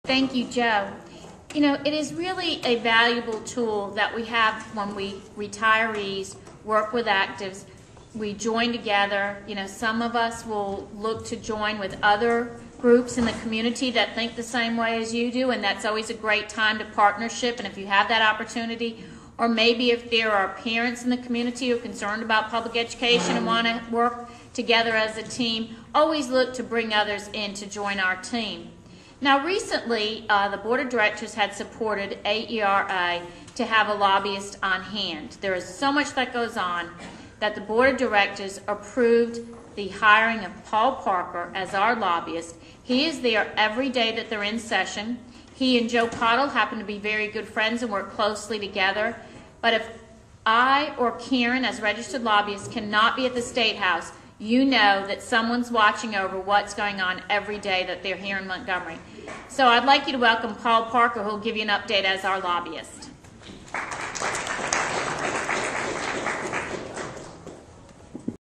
Thank you, Joe. You know, it is really a valuable tool that we have when we retirees work with actives. We join together. You know, some of us will look to join with other groups in the community that think the same way as you do, and that's always a great time to partnership. And if you have that opportunity, or maybe if there are parents in the community who are concerned about public education and want to work together as a team, always look to bring others in to join our team. Now recently, the Board of Directors had supported AERA to have a lobbyist on hand. There is so much that goes on that the Board of Directors approved the hiring of Paul Parker as our lobbyist. He is there every day that they're in session. He and Joe Cottle happen to be very good friends and work closely together. But if I or Karen, as registered lobbyists, cannot be at the State House, you know that someone's watching over what's going on every day that they're here in Montgomery. So I'd like you to welcome Paul Parker, who will give you an update as our lobbyist.